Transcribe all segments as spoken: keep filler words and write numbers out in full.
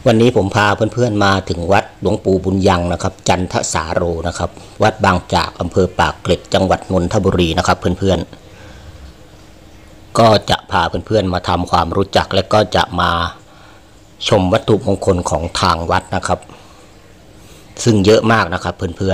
วันนี้ผมพาเพื่อนๆมาถึงวัดหลวงปู่บุญยังนะครับจันทสาโรนะครับวัดบางจากอำเภอปากเกร็ดจังหวัดนนทบุรีนะครับเพื่อนๆก็จะพาเพื่อนๆมาทำความรู้จักและก็จะมาชมวัตถุมงคลของทางวัดนะครับซึ่งเยอะมากนะครับเพื่อน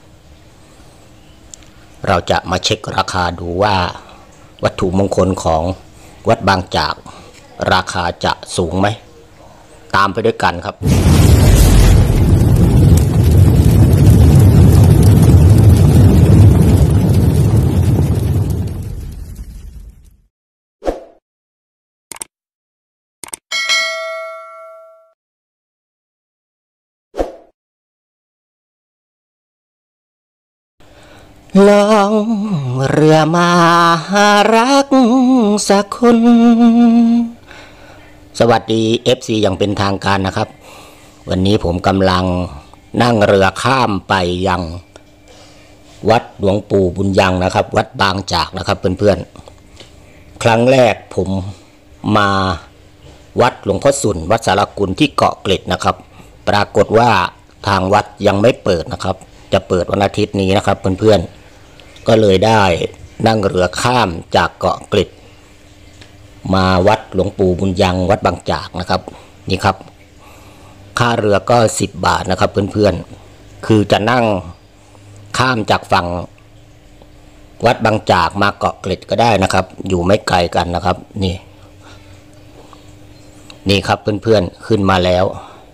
ๆเราจะมาเช็คราคาดูว่าวัตถุมงคลของวัดบางจากราคาจะสูงไหมตามไปด้วยกันครับล่องเรือมาหารักสักคนสวัสดี เอฟ ซี อย่างเป็นทางการนะครับวันนี้ผมกำลังนั่งเรือข้ามไปยังวัดหลวงปู่บุญยังนะครับวัดบางจากนะครับเพื่อนๆครั้งแรกผมมาวัดหลวงพ่อสุนวัดสารกุลที่เกาะเกร็ดนะครับปรากฏว่าทางวัดยังไม่เปิดนะครับจะเปิดวันอาทิตย์นี้นะครับเพื่อนๆก็เลยได้นั่งเรือข้ามจากเกาะเกร็ดมาวัดหลวงปู่บุญยังวัดบางจากนะครับนี่ครับค่าเรือก็สิบบาทนะครับเพื่อนๆคือจะนั่งข้ามจากฝั่งวัดบางจากมาเกาะเกร็ดก็ได้นะครับอยู่ไม่ไกลกันนะครับนี่นี่ครับเพื่อนๆขึ้นมาแล้ว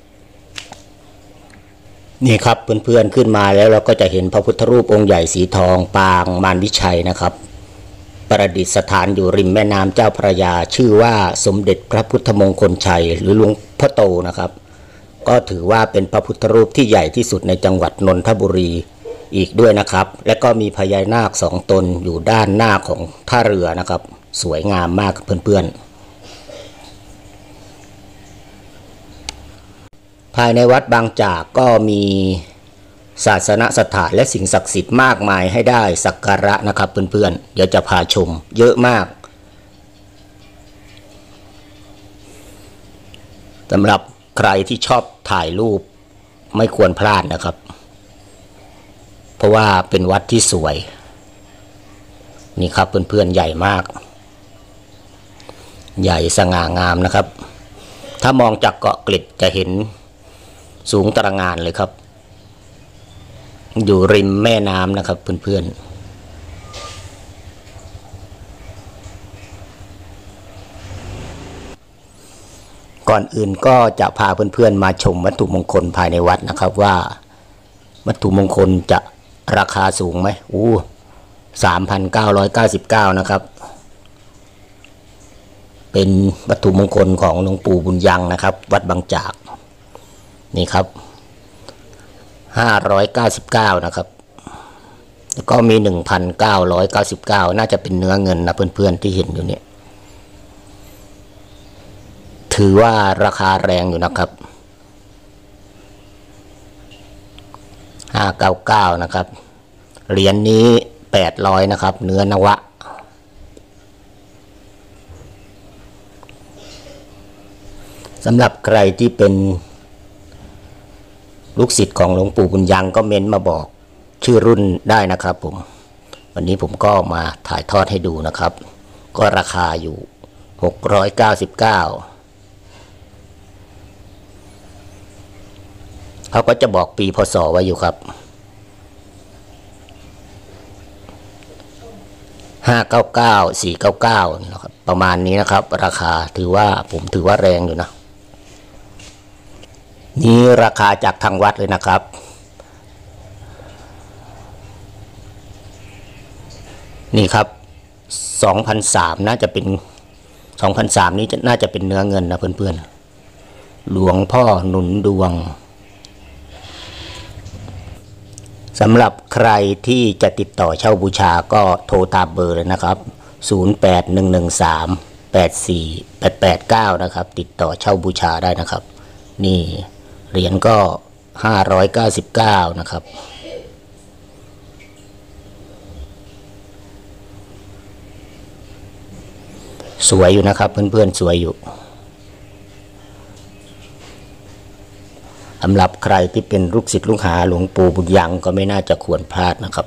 นี่ครับเพื่อนๆขึ้นมาแล้วเราก็จะเห็นพระพุทธรูปองค์ใหญ่สีทองปางมารวิชัยนะครับประดิษฐานอยู่ริมแม่น้ำเจ้าพระยาชื่อว่าสมเด็จพระพุทธมงคลชัยหรือหลวงพ่อโตนะครับก็ถือว่าเป็นพระพุทธรูปที่ใหญ่ที่สุดในจังหวัดนนทบุรีอีกด้วยนะครับและก็มีพญานาคสองตนอยู่ด้านหน้าของท่าเรือนะครับสวยงามมากเพื่อนๆภายในวัดบางจากก็มีศาสนสถานและสิ่งศักดิ์สิทธิ์มากมายให้ได้สักการะนะครับเพื่อนๆเดี๋ยวจะพาชมเยอะมากสำหรับใครที่ชอบถ่ายรูปไม่ควรพลาดนะครับเพราะว่าเป็นวัดที่สวยนี่ครับเพื่อนๆใหญ่มากใหญ่สง่างามนะครับถ้ามองจากเกาะเกร็ดจะเห็นสูงตระหง่านเลยครับอยู่ริมแม่น้ำนะครับเพื่อนๆก่อนอื่นก็จะพาเพื่อนๆมาชมวัตถุมงคลภายในวัดนะครับว่าวัตถุมงคลจะราคาสูงไหมอู้สามพันเก้าร้อยเก้าสิบเก้านะครับเป็นวัตถุมงคลของหลวงปู่บุญยังนะครับวัดบางจากนี่ครับห้าร้อยเก้าสิบเก้านะครับแล้วก็มี หนึ่งพันเก้าร้อยเก้าสิบเก้า น่าจะเป็นเนื้อเงินนะเพื่อนๆที่เห็นอยู่เนี่ยถือว่าราคาแรงอยู่นะครับห้าร้อยเก้าสิบเก้านะครับเหรียญ นี้แปดร้อยนะครับเนื้อนวะสำหรับใครที่เป็นลูกศิษย์ของหลวงปู่บุญยังก็เม้นมาบอกชื่อรุ่นได้นะครับผมวันนี้ผมก็มาถ่ายทอดให้ดูนะครับก็ราคาอยู่หกร้อยเก้าสิบเก้าเขาก็จะบอกปีพศไว้อยู่ครับห้าร้อยเก้าสิบเก้า สี่ร้อยเก้าสิบเก้านะครับประมาณนี้นะครับราคาถือว่าผมถือว่าแรงอยู่นะนี่ราคาจากทางวัดเลยนะครับนี่ครับ สองพันสามร้อย น่าจะเป็น สองพันสามร้อย นี้น่าจะเป็นเนื้อเงินนะเพื่อนๆหลวงพ่อหนุนดวงสำหรับใครที่จะติดต่อเช่าบูชาก็โทรตามเบอร์เลยนะครับศูนย์ แปด หนึ่ง หนึ่ง สาม แปด สี่ แปด แปด เก้านะครับติดต่อเช่าบูชาได้นะครับนี่เหรียญก็ห้าร้อยเก้าสิบเก้านะครับสวยอยู่นะครับเพื่อนๆสวยอยู่สำหรับใครที่เป็นลูกศิษย์ลูกหาหลวงปู่บุญยังก็ไม่น่าจะควรพลาดนะครับ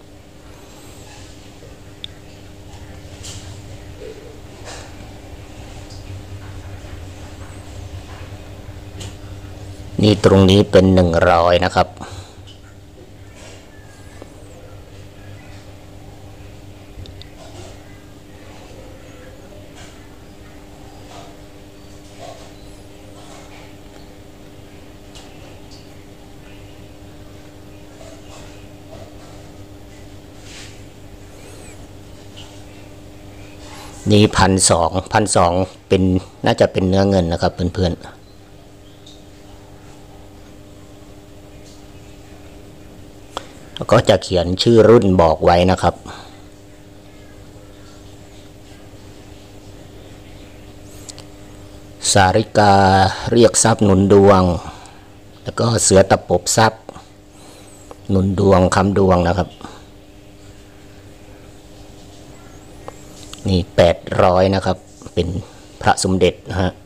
นี่ตรงนี้เป็นหนึ่งร้อยนะครับนี่พันสองพันสองเป็นน่าจะเป็นเนื้อเงินนะครับเพื่อนๆแล้วก็จะเขียนชื่อรุ่นบอกไว้นะครับสาริกาเรียกทรัพย์หนุนดวงแล้วก็เสือตะปบทรัพย์หนุนดวงคำดวงนะครับนี่แปดร้อยนะครับเป็นพระสมเด็จนะฮะ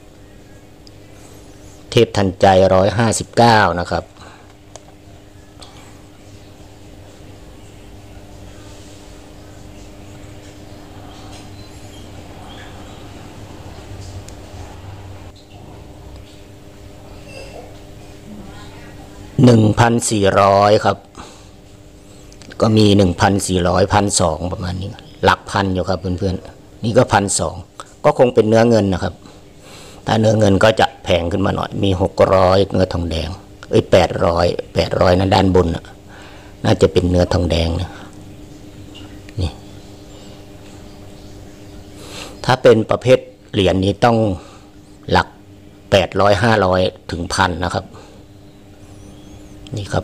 เทพทันใจร้อยห้าสิบเก้านะครับหนึ่งพันสี่ร้อยครับก็มีหนึ่งพันสี่ร้อยพันสองประมาณนี้หลักพันอยู่ครับเพื่อนๆนี่ก็พันสองก็คงเป็นเนื้อเงินนะครับถ้าเนื้อเงินก็จะแพงขึ้นมาหน่อยมีหกร้อยเนื้อทองแดงเอ้ยแปดร้อยแปดร้อยนะด้านบนนะน่าจะเป็นเนื้อทองแดงนะนี่ถ้าเป็นประเภทเหรียญนี้ต้องหลักแปดร้อยห้าร้อยถึงพันนะครับนี่ครับ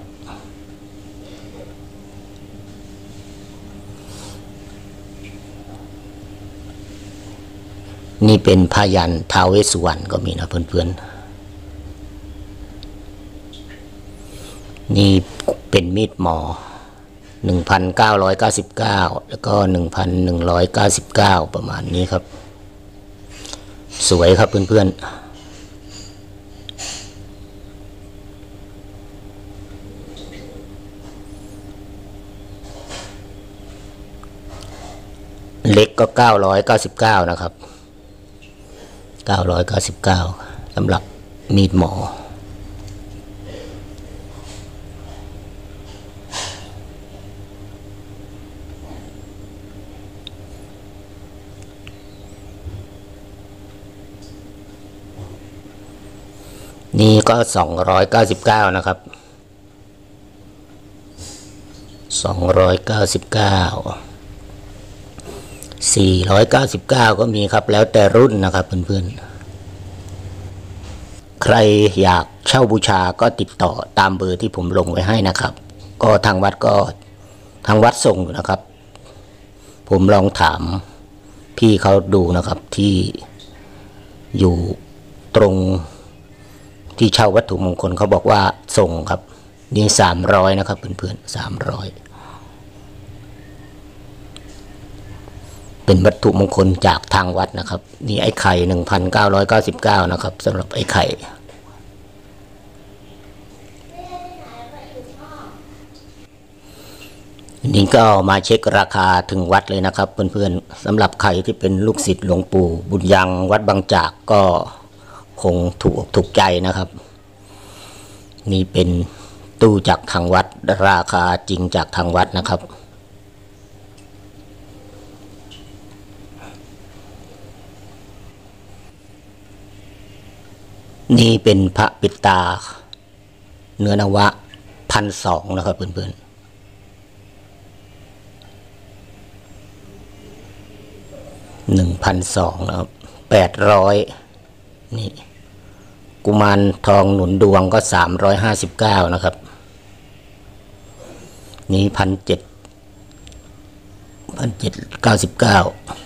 นี่เป็นพยัญชนะท้าวเวสสุวรรณก็มีนะเพื่อนๆนี่เป็นมีดหมอ หนึ่งพันเก้าร้อยเก้าสิบเก้า แล้วก็ หนึ่งพันหนึ่งร้อยเก้าสิบเก้า ประมาณนี้ครับสวยครับเพื่อนๆเล็กก็เก้าร้อยเก้าสิบเก้านะครับเก้าร้อยเก้าสิบเก้าสำหรับมีดหมอนี่ก็สองร้อยเก้าสิบเก้านะครับสองร้อยเก้าสิบเก้าสี่ร้อยเก้าสิบเก้าก็มีครับแล้วแต่รุ่นนะครับเพื่อนๆใครอยากเช่าบูชาก็ติดต่อตามเบอร์ที่ผมลงไว้ให้นะครับก็ทางวัดก็ทางวัดส่งอยู่นะครับผมลองถามพี่เขาดูนะครับที่อยู่ตรงที่เช่าวัตถุมงคลเขาบอกว่าส่งครับนี่สามร้อยนะครับเพื่อนๆสามร้อยเป็นวัตถุมงคลจากทางวัดนะครับนี่ไอ้ไข่หนึ่งพันเก้าร้อยเก้าสิบเก้านะครับสำหรับไอ้ไข่นี่ก็มาเช็คราคาถึงวัดเลยนะครับเพื่อนๆสำหรับใครที่เป็นลูกศิษย์หลวงปู่บุญยังวัดบางจากก็คงถูกถูกใจนะครับนี่เป็นตู้จากทางวัดราคาจริงจากทางวัดนะครับนี่เป็นพระปิดตาเนื้อนวะพันสองนะครับเพื่อนๆหนึ่งพันสองนะครับแปดร้อยนี่กุมารทองหนุนดวงก็สามร้อยห้าสิบเก้านะครับนี่พันเจ็ดพันเจ็ดเก้าสิบเก้า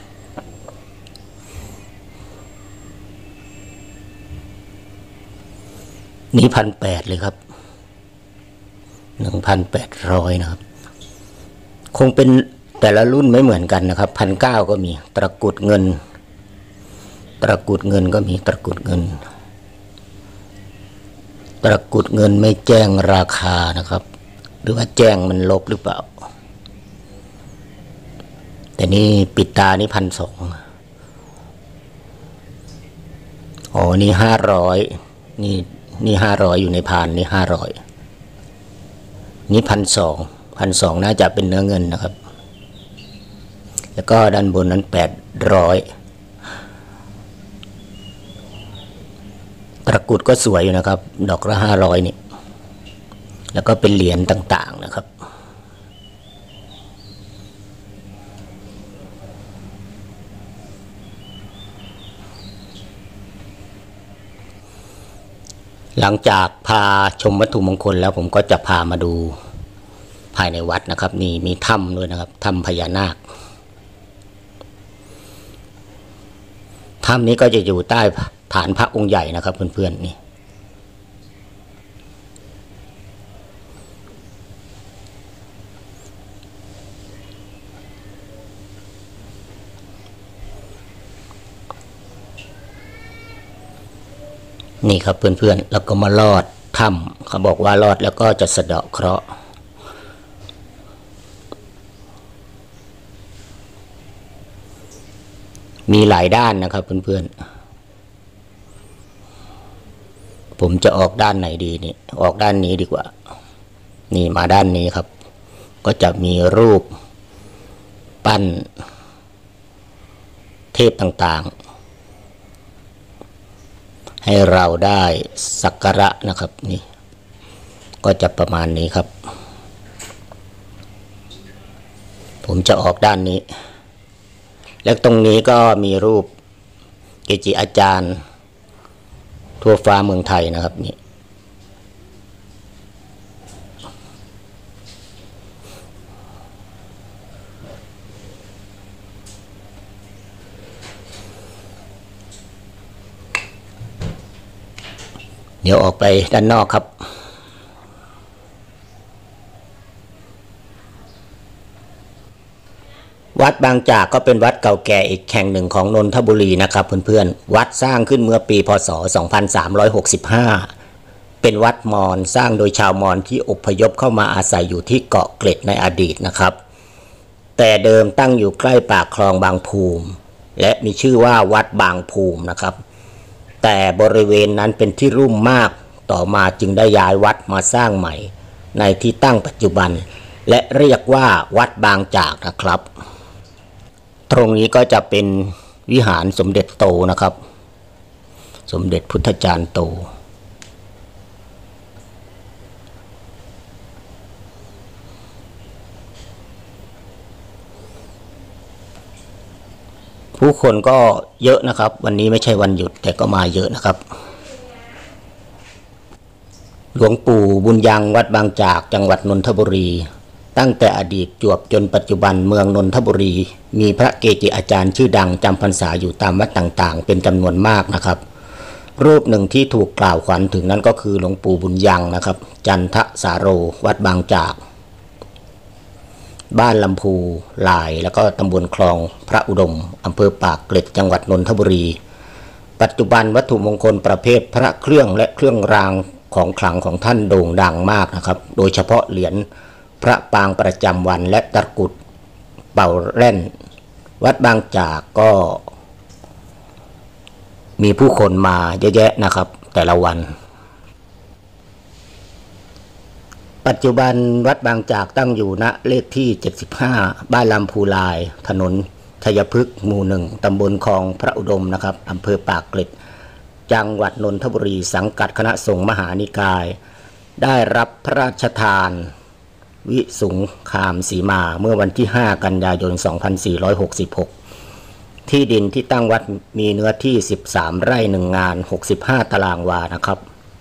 นี่พันแปดเลยครับหนึ่งพันแปดร้อยนะครับคงเป็นแต่ละรุ่นไม่เหมือนกันนะครับพันเก้าก็มีตะกรุดเงินตะกรุดเงินก็มีตะกรุดเงินตะกรุดเงินไม่แจ้งราคานะครับหรือว่าแจ้งมันลบหรือเปล่าแต่นี่ปิดตานี่พันสองอ๋อนี่ห้าร้อยนี่นี่ห้าร้อยอยู่ในพานนี่ห้าร้อยนี่พันสองพันสองน่าจะเป็นเนื้อเงินนะครับแล้วก็ด้านบนนั้นแปดร้อยตะกรุดก็สวยอยู่นะครับดอกละห้าร้อยนี่แล้วก็เป็นเหรียญต่างๆนะครับหลังจากพาชมวัตถุมงคลแล้วผมก็จะพามาดูภายในวัดนะครับนี่มีถ้ำด้วยนะครับถ้ำพญานาคถ้ำนี้ก็จะอยู่ใต้ฐานพระองค์ใหญ่นะครับเพื่อนๆนี่นี่ครับเพื่อนๆแล้วก็มาลอดถ้ำเขาบอกว่าลอดแล้วก็จะสะเดาะเคราะห์มีหลายด้านนะครับเพื่อนๆผมจะออกด้านไหนดีนี่ออกด้านนี้ดีกว่านี่มาด้านนี้ครับก็จะมีรูปปั้นเทพต่างๆให้เราได้สักการะนะครับนี่ก็จะประมาณนี้ครับผมจะออกด้านนี้และตรงนี้ก็มีรูปเกจิอาจารย์ทั่วฟ้าเมืองไทยนะครับนี่เดี๋ยวออกไปด้านนอกครับวัดบางจากก็เป็นวัดเก่าแก่อีกแห่งหนึ่งของนนทบุรีนะครับเพื่อนๆวัดสร้างขึ้นเมื่อปีพ.ศ. สองพันสามร้อยหกสิบห้าเป็นวัดมอญสร้างโดยชาวมอญที่อพยพเข้ามาอาศัยอยู่ที่เกาะเกร็ดในอดีตนะครับแต่เดิมตั้งอยู่ใกล้ปากคลองบางภูมิและมีชื่อว่าวัดบางภูมินะครับแต่บริเวณนั้นเป็นที่รุ่มมากต่อมาจึงได้ย้ายวัดมาสร้างใหม่ในที่ตั้งปัจจุบันและเรียกว่าวัดบางจากนะครับตรงนี้ก็จะเป็นวิหารสมเด็จโตนะครับสมเด็จพุทธจารย์โตผู้คนก็เยอะนะครับวันนี้ไม่ใช่วันหยุดแต่ก็มาเยอะนะครับหลวงปู่บุญยังวัดบางจากจังหวัดนนทบุรีตั้งแต่อดีตจวบจนปัจจุบันเมืองนนทบุรีมีพระเกจิอาจารย์ชื่อดังจำพรรษาอยู่ตามวัดต่างๆเป็นจำนวนมากนะครับรูปหนึ่งที่ถูกกล่าวขวัญถึงนั้นก็คือหลวงปู่บุญยังนะครับจันทสาโรวัดบางจากบ้านลำพูลายแล้วก็ตำบลคลองพระอุดมอำเภอปากเกร็ดจังหวัดนนทบุรีปัจจุบันวัตถุมงคลประเภทพระเครื่องและเครื่องรางของขลังของท่านโด่งดังมากนะครับโดยเฉพาะเหรียญพระปางประจำวันและตะกรุดเป่าแร่นวัดบางจากก็มีผู้คนมาเยอะแยะนะครับแต่ละวันปัจจุบันวัดบางจากตั้งอยู่ณเลขที่เจ็ดสิบห้าบ้านลำพูลายถนนชัยพฤกษ์หมู่หนึ่งตำบลคลองพระอุดมนะครับอำเภอปากเกร็ดจังหวัดนนทบุรีสังกัดคณะสงฆ์มหานิกายได้รับพระราชทานวิสุงคามสีมาเมื่อวันที่ห้ากันยายนสองพันสี่ร้อยหกสิบหกที่ดินที่ตั้งวัดมีเนื้อที่สิบสามไร่หนึ่งงานหกสิบห้าตารางวานะครับ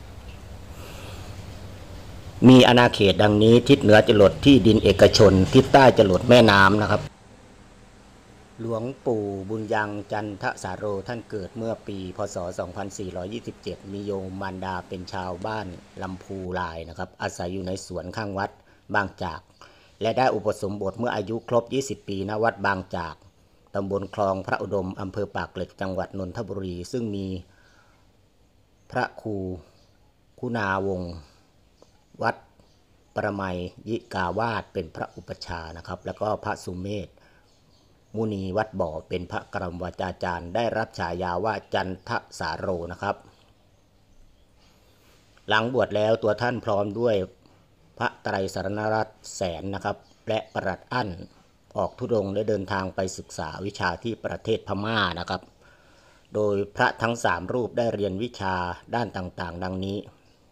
มีอาณาเขตดังนี้ทิศเหนือจรดที่ดินเอกชนทิศใต้จรดแม่น้ำนะครับหลวงปู่บุญยังจันทสาโรท่านเกิดเมื่อปีพ.ศ. สองพันสี่ร้อยยี่สิบเจ็ดมีโยมมารดาเป็นชาวบ้านลำพูลายนะครับอาศัยอยู่ในสวนข้างวัดบางจากและได้อุปสมบทเมื่ออายุครบยี่สิบปีณวัดบางจากตำบลคลองพระอุดมอำเภอปากเกร็ดจังหวัดนนทบุรีซึ่งมีพระครูคุณาวงศ์วัดประไมยิกาวาสเป็นพระอุปชานะครับแล้วก็พระสุเมธมุนีวัดบ่อเป็นพระกรมวาจาจารย์ได้รับฉายาว่าจันทสาโรนะครับหลังบวชแล้วตัวท่านพร้อมด้วยพระไตรสรณรัตน์แสนนะครับและประหลัดอั้นออกธุดงค์และเดินทางไปศึกษาวิชาที่ประเทศพม่านะครับโดยพระทั้งสามรูปได้เรียนวิชาด้านต่างๆดังนี้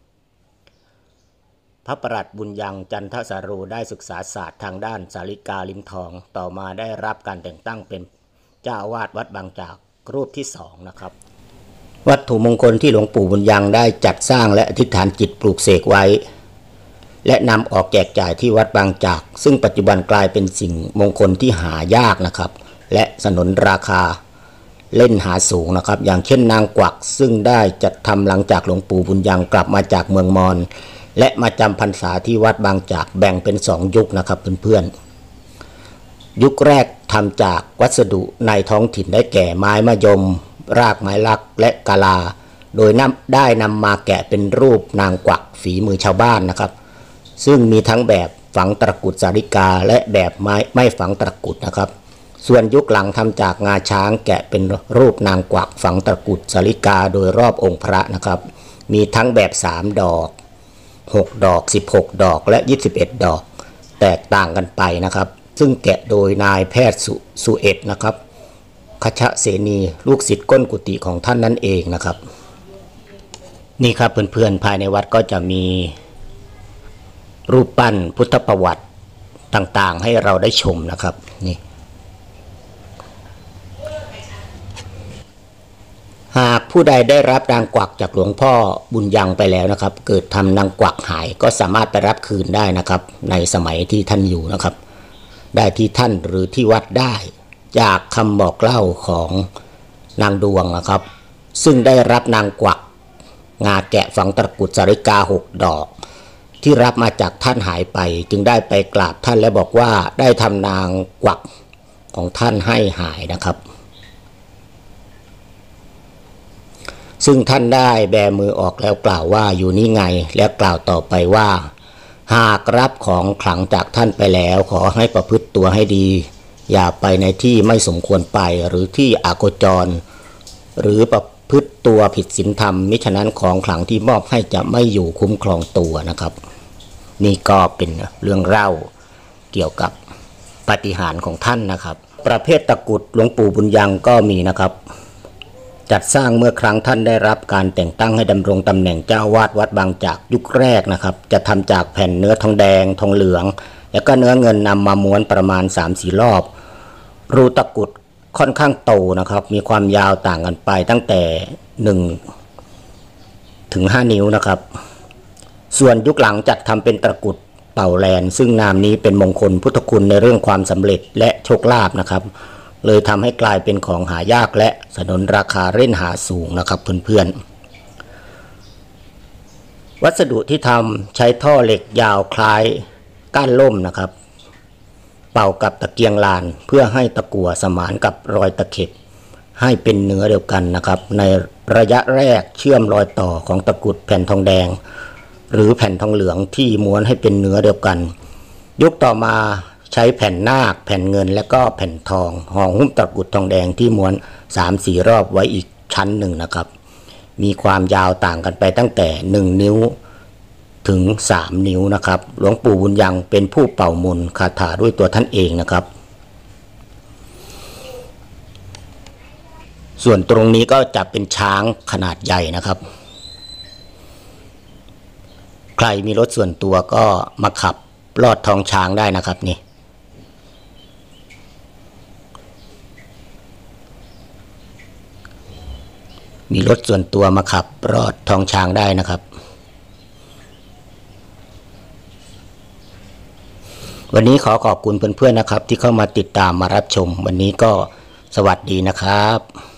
พระประหลัดบุญยังจันทสาโรได้ศึกษาศาสตร์ทางด้านสาริกาลิ้นทองต่อมาได้รับการแต่งตั้งเป็นเจ้าอาวาสวัดบางจากรูปที่สองนะครับวัตถุมงคลที่หลวงปู่บุญยังได้จัดสร้างและอธิษฐานจิตปลูกเสกไว้และนำออกแจกจ่ายที่วัดบางจากซึ่งปัจจุบันกลายเป็นสิ่งมงคลที่หายากนะครับและสนนราคาเล่นหาสูงนะครับอย่างเช่นนางกวักซึ่งได้จัดทำหลังจากหลวงปู่บุญยังกลับมาจากเมืองมอญและมาจำพรรษาที่วัดบางจากแบ่งเป็นสองยุคนะครับเพื่อนๆยุคแรกทำจากวัสดุในท้องถิ่นได้แก่ไม้มะยมรากไม้ลักและกะลาโดยนำได้นำมาแกะเป็นรูปนางกวักฝีมือชาวบ้านนะครับซึ่งมีทั้งแบบฝังตะกุดสาริกาและแบบไม้ไม่ฝังตะกุดนะครับส่วนยุคหลังทำจากงาช้างแกะเป็นรูปนางกวักฝังตะกุดสาริกาโดยรอบองค์พระนะครับมีทั้งแบบสามดอกหกดอกสิบหกดอกและยี่สิบเอ็ดดอกแตกต่างกันไปนะครับซึ่งแกะโดยนายแพทย์ สุ, สุเอ็ดนะครับคชเสนีลูกศิษย์ก้นกุฏิของท่านนั่นเองนะครับนี่ครับเพื่อนๆภายในวัดก็จะมีรูปปั้นพุทธประวัติต่างๆให้เราได้ชมนะครับนี่หากผู้ใดได้รับนางกวักจากหลวงพ่อบุญยังไปแล้วนะครับเกิดทำนางกวักหายก็สามารถไปรับคืนได้นะครับในสมัยที่ท่านอยู่นะครับได้ที่ท่านหรือที่วัดได้จากคำบอกเล่าของนางดวงนะครับซึ่งได้รับนางกวักงาแกะฝังตะกุดสาริกาหกดอกที่รับมาจากท่านหายไปจึงได้ไปกราบท่านและบอกว่าได้ทำนางกวักของท่านให้หายนะครับซึ่งท่านได้แบมือออกแล้วกล่าวว่าอยู่นี่ไงแล้วกล่าวต่อไปว่าหากรับของขลังจากท่านไปแล้วขอให้ประพฤติตัวให้ดีอย่าไปในที่ไม่สมควรไปหรือที่อโคจรหรือประพฤติตัวผิดศีลธรรมมิฉะนั้นของขลังที่มอบให้จะไม่อยู่คุ้มครองตัวนะครับนี่ก็เป็นเรื่องเล่าเกี่ยวกับปาฏิหาริย์ของท่านนะครับประเภทตะกุดหลวงปู่บุญยังก็มีนะครับจัดสร้างเมื่อครั้งท่านได้รับการแต่งตั้งให้ดำรงตำแหน่งเจ้าวาดวัดบางจากยุคแรกนะครับจะทำจากแผ่นเนื้อทองแดงทองเหลืองแล้วก็เนื้อเงินนำมาม้วนประมาณ สามถึงสี่ รอบรูตะกุดค่อนข้างโตนะครับมีความยาวต่างกันไปตั้งแต่หนึ่งถึงห้านิ้วนะครับส่วนยุคหลังจัดทำเป็นตะกุดเป่าแลนซึ่งนามนี้เป็นมงคลพุทธคุณในเรื่องความสำเร็จและโชคลาภนะครับเลยทำให้กลายเป็นของหายากและสนนราคาเล่นหาสูงนะครับเพื่อนๆวัสดุที่ทำใช้ท่อเหล็กยาวคล้ายก้านล่มนะครับเป่ากับตะเกียงลานเพื่อให้ตะกั่วสมานกับรอยตะเข็บให้เป็นเนื้อเดียวกันนะครับในระยะแรกเชื่อมรอยต่อของตะกุดแผ่นทองแดงหรือแผ่นทองเหลืองที่ม้วนให้เป็นเนื้อเดียวกันยุคต่อมาใช้แผ่นนาคแผ่นเงินและก็แผ่นทองห่อหุ้มตะกุดทองแดงที่ม้วน สามถึงสี่ รอบไว้อีกชั้นหนึ่งนะครับมีความยาวต่างกันไปตั้งแต่หนึ่งนิ้วถึงสามนิ้วนะครับหลวงปู่บุญยังเป็นผู้เป่ามนต์คาถาด้วยตัวท่านเองนะครับส่วนตรงนี้ก็จะเป็นช้างขนาดใหญ่นะครับใครมีรถส่วนตัวก็มาขับลอดท้องช้างได้นะครับนี่มีรถส่วนตัวมาขับลอดท้องช้างได้นะครับวันนี้ขอขอบคุณเพื่อนๆนะครับที่เข้ามาติดตามมารับชมวันนี้ก็สวัสดีนะครับ